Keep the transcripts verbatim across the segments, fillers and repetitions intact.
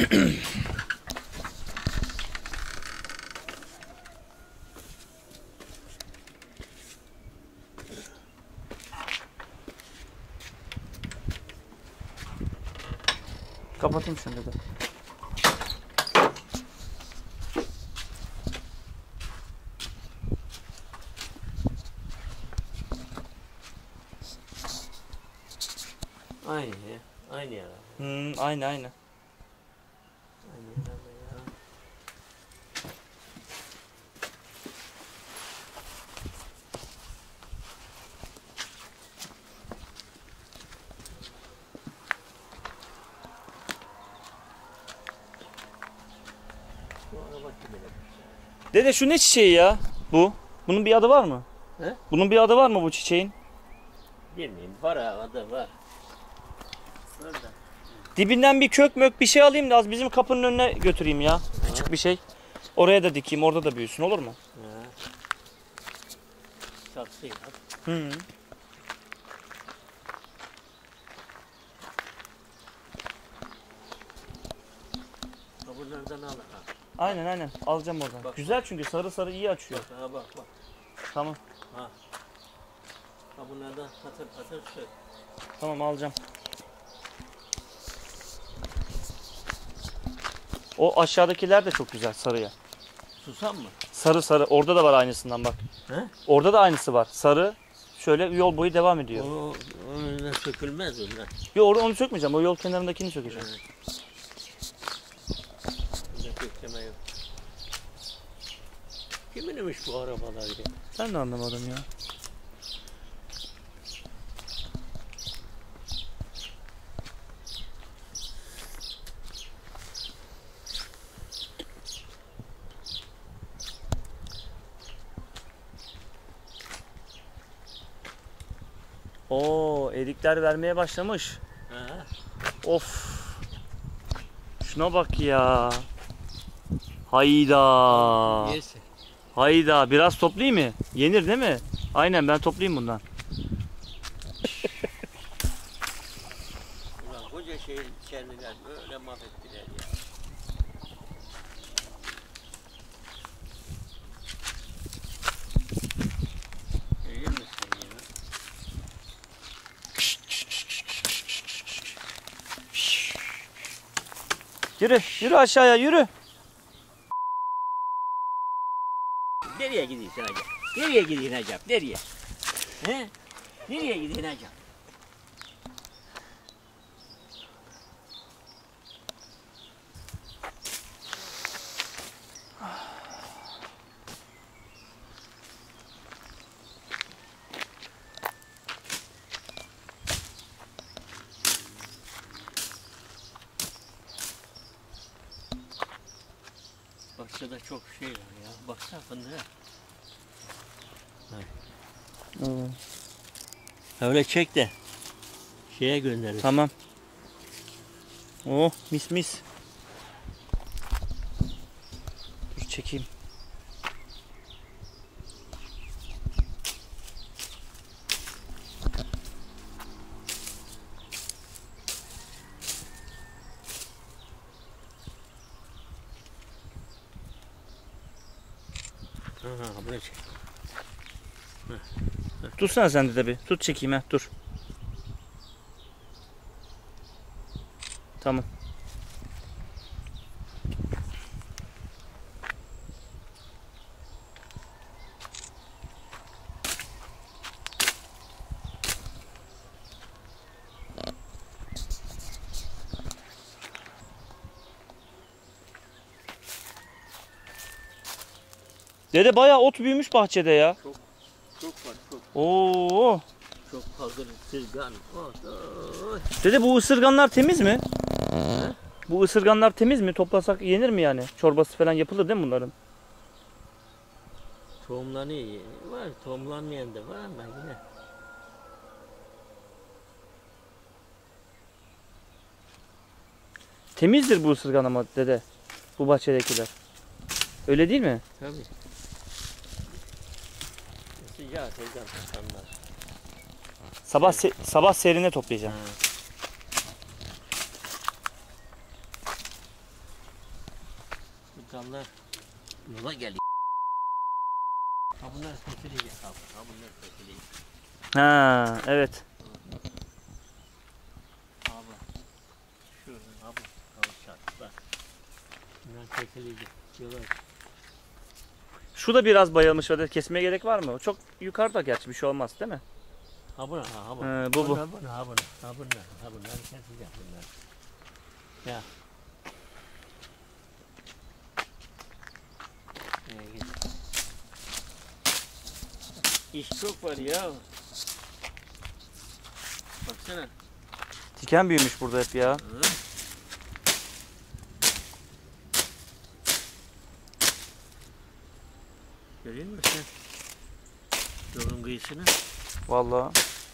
Kapatayım şunu da. Aynı, aynı yara. Hmm, aynı aynı. Aynı yara ya. Dede şu ne çiçeği ya? Bu. Bunun bir adı var mı? He? Bunun bir adı var mı bu çiçeğin? Bilmiyorum, var ha, adı var. Orada. Dibinden bir kök mök bir şey alayım da az bizim kapının önüne götüreyim ya. Küçük bir şey. Oraya da dikeyim, orada da büyüsün, olur mu? Ha. Saksı yap. Hı. Bunlardan al ha. Aynen aynen. Alacağım oradan. Bak. Güzel çünkü sarı sarı iyi açıyor. Bak ha, bak bak. Tamam. Ha. Ha, bunlardan patır patır sök. Tamam alacağım. O aşağıdakiler de çok güzel sarıya. Susam mı? Sarı sarı. Orada da var aynısından bak. He? Orada da aynısı var. Sarı. Şöyle yol boyu devam ediyor. O, onunla sökülmez onlar. Yok orada onu sökmeyeceğim. O yol kenarındakini sökeceğim. Evet. Bunda kökleme yok. Kiminmiş bu arabalar ya? Ben de anlamadım ya. Oo, erikler vermeye başlamış. Ha? Of. Şuna bak ya. Hayda. Neyse. Hayda. Biraz toplayayım mı? Yenir değil mi? Aynen ben toplayayım bundan. Ulan koca şehir kendiler böyle mahvettiler ya. İyi misin ya? Yürü. Yürü aşağıya yürü. Nereye gidiyorsun acaba? Nereye gidiyorsun acaba? Nereye? He? Nereye gidiyorsun acaba? Bahçede çok şey var ya. Baksana fındığa. Hmm. Öyle çek de şeye gönderir. Tamam. Oh mis mis. Dur çekeyim. Aha, buraya çek. Tutsana sen de de bir. Tut çekeyim ha. Dur. Tamam. Dede bayağı ot büyümüş bahçede ya. Çok çok var çok. Oo. Çok fazla sırgan. Oh, oh. Dede bu ısırganlar temiz mi? He? Bu ısırganlar temiz mi? Toplasak yenir mi yani? Çorbası falan yapılır değil mi bunların? Tohumlanıyor. Var, tohumlanmayan da var ama yine. Temizdir bu ısırgan ama dede. Bu bahçedekiler. Öyle değil mi? Tabii. Sıcak teyzem tutanlar. Sabah se sabah serine toplayacağım. Ha. Hayvanlar yola geliyor. Ha bunlar kesilecek abi. Ha bunlar kesilecek. Ha evet. Abi. Şuradan abi. Kavuşacak. Bak. Bunlar kesilecek. Yola. Şu da biraz bayılmış. Hadi kesmeye gerek var mı? O çok yukarıda gerçi bir şey olmaz değil mi? Ha buna, ha, ha buna. He, bu bu. Ha buna, ha buna, ha buna, ha bunlar kesecek bunlar. Ya. Ee, git. İş çok var ya. Baksana. Diken büyümüş burada hep ya. Hı. Görüyor musun sen? Yolun kıyısını. Vallahi.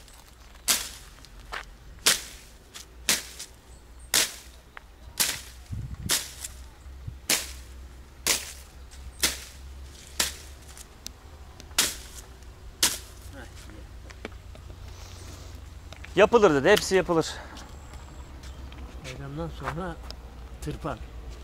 Yapılır dedi. Hepsi yapılır. Bayramdan sonra tırpan.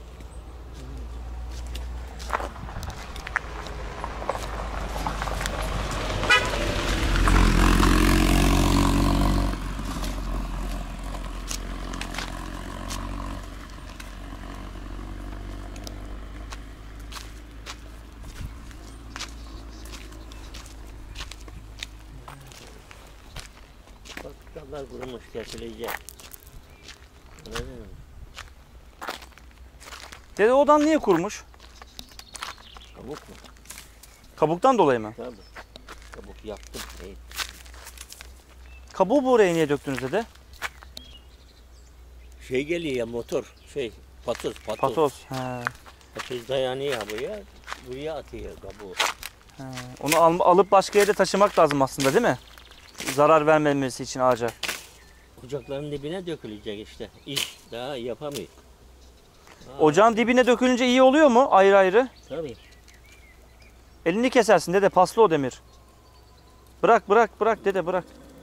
Bak dallar kurumuş, kesilecek. Anladın mı? Dede odan niye kurmuş? Kabuk mu? Kabuktan dolayı mı? Tabii. Kabuk yaptım. Hey. Kabuğu buraya niye döktünüz dede? Şey geliyor ya motor. Şey patoz patoz. Patos. He. Patoz dayanıyor buraya. Buraya atıyor kabuğu. He. Onu al- alıp başka yere taşımak lazım aslında değil mi? Zarar vermemesi için ağaca. Ocakların dibine dökülecek işte. İş daha yapamıyor. Ha, Ocağın dibine dökülünce iyi oluyor mu? Ayrı ayrı. Tabii. Elini kesersin dede. Paslı o demir. Bırak bırak bırak dede bırak.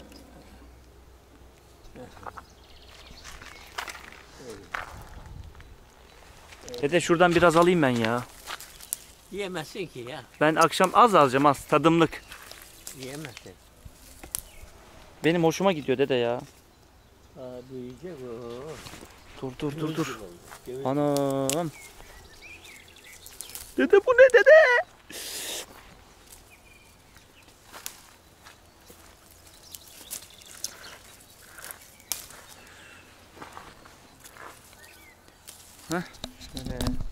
Dede şuradan biraz alayım ben ya. Yiyemezsin ki ya. Ben akşam az alacağım az. Tadımlık. Yiyemezsin. Benim hoşuma gidiyor dede ya. Aa, büyüyecek o. Dur dur dur Ceviz dur. gibi oldu, ceviz. Anam. Dede bu ne dede? Heh. Şöyle.